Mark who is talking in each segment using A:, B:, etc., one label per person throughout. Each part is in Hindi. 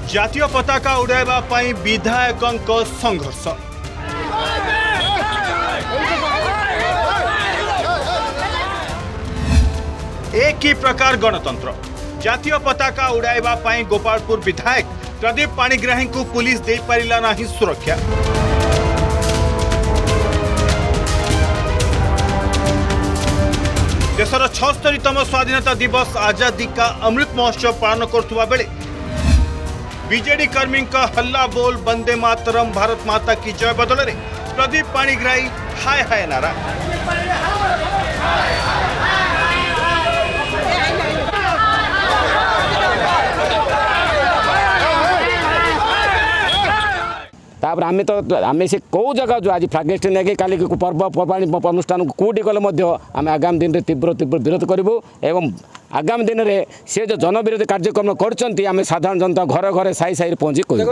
A: जातीय पताका उड़ाइबा पई विधायकक संघर्ष। एक ही प्रकार गणतंत्र जातीय पताका उड़ाइबा पई गोपालपुर विधायक प्रदीप पाणिग्राही को पुलिस दे पारिला नाही सुरक्षा। देशर 76तम स्वाधीनता दिवस आजादी का अमृत महोत्सव पालन करथुवा बेले बीजेडी कर्मी का हल्ला बोल वंदे मातरम भारत माता की जय बदल रे प्रदीप पाणिग्राही हाय हाय नारा।
B: तापर आम से कौ जगह जो आज फ्लाग नहीं काली पर्वपर्वाणी अनुष्ठान कौटी गले आम आगामी दिन में तीव्र तीव्र विरोध करूँ एवं आगामी दिन में से जो जनविरोधी कार्यक्रम कर साधारण जनता घर घर साई साई पहुँची कह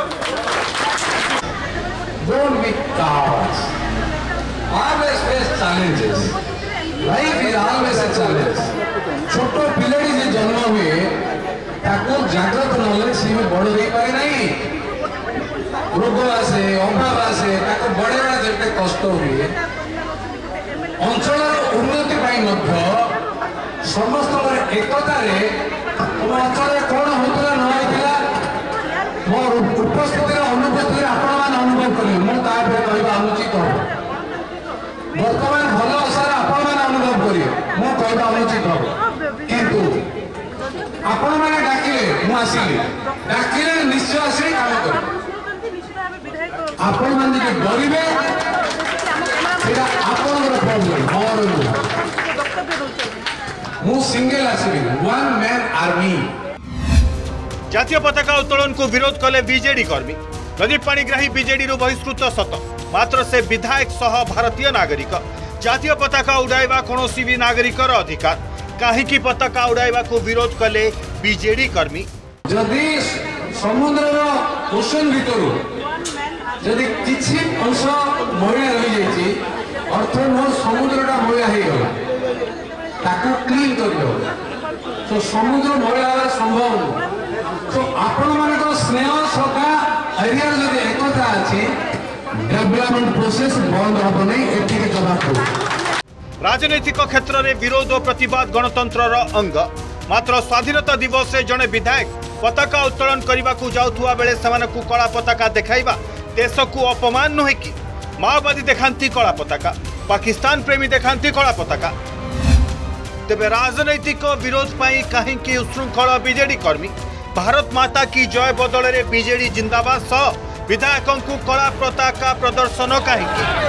C: छोट पिलाड़ी जन्म हुए जागृत नले सी बड़ दे पारे नहीं रोग आसे अभाव आसे बढ़ेगा जिते कष्ट हुए अंचल उन्नति समस्त एकता तुम अंचल कौन होता न मोर उपस्थित अनुपस्थित आपण अनुभव करें मुझे कहवा अनुचित हम बर्तमान भल आशार आपण मैंने अनुभव करें मु कहवा अनुचित हम किंतु आपण मैंने डाकिले मुझे डाकिले निश्चय आसे काम कर आपण माने जे डरिबे सेटा आपनर प्रॉब्लम और मु सिंगल आसीबी वन मैन आर्मी।
A: जातीय पताका उत्तोलन को विरोध कले बीजेडी कर्मी प्रदीप पाणिग्राही बीजेडी रु बहिष्कृत सत मात्र से विधायक सह भारतीय नागरिक जातीय पताका उड़ाइबा कोनोसी भी नागरिकर अधिकार काहेकि पताका उड़ाइबा को विरोध कले बीजेडी कर्मी।
C: जदि समुद्र ओशन भितरु जदि किसी अंश मैला रही जाइए अर्थ मोर समुद्रटा मैला हो गला ताको क्लीन कर तो समुद्र मैला संभव तो आपण मान स्नेह सदा एरिया जदि एकता अच्छी डेवलपमेंट प्रोसेस बंद हम नहीं एटिके जवाब।
A: राजनैतिक क्षेत्र में विरोध और प्रतिवाद गणतंत्र अंग मात्र स्वाधीनता दिवस से जड़े विधायक पताका उत्तोलन करने को जाऊथुआ बेले सेमानकु कला पताका देखाइबा देश को अपमान नुहे कि माओवादी देखांती कला पताका पाकिस्तान प्रेमी देखांती कला पताका तेबे राजनैतिक विरोध पाई कहीं उशृंखल बीजेडी कर्मी भारत माता की जय बदल रे बीजेडी जिंदाबाद सह विधायकों को कला पताका प्रदर्शन कहीं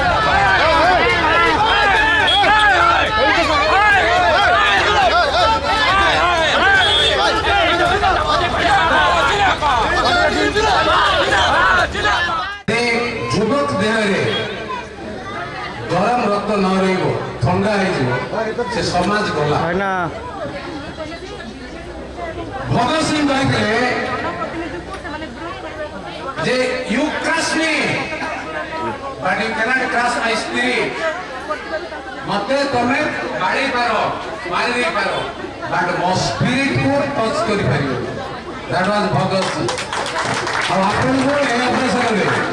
A: गरम रक्त न ठंडा से समाज गला भगत सिंह जे you crush me but you cannot crush my spirit मते तमे बाड़ी पारो मारी दे पारो बट मो स्पिरिट को टच करि पारियो दैट वाज भगत सिंह। और आपन को ए अवसर रे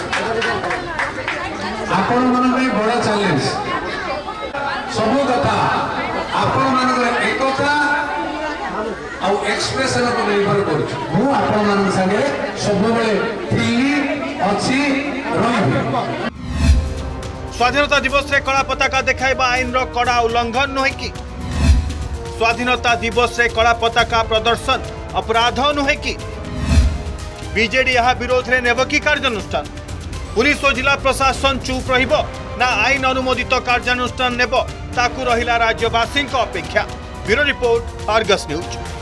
A: आपण मन में बड़ा चैलेंज सब कथा आपण मान एकता और एक्सप्रेशन को निर्भर कर मु आपण मान संगे सब बेले थिली अछि रही। स्वाधीनता दिवस रे कला पताका देखाइबा आईन रो कड़ा उल्लंघन नुहे कि स्वाधीनता दिवस रे कला पताका प्रदर्शन अपराध नुहे कि बीजेडी यह विरोध रे नेब कि कार्यानुष्ठान पुलिस और जिला प्रशासन चुप रहिबो ना आईन अनुमोदित कार्यानुष्ठान नेब ताकू रहिला राज्यवासी अपेक्षा। Bureau report Argus news.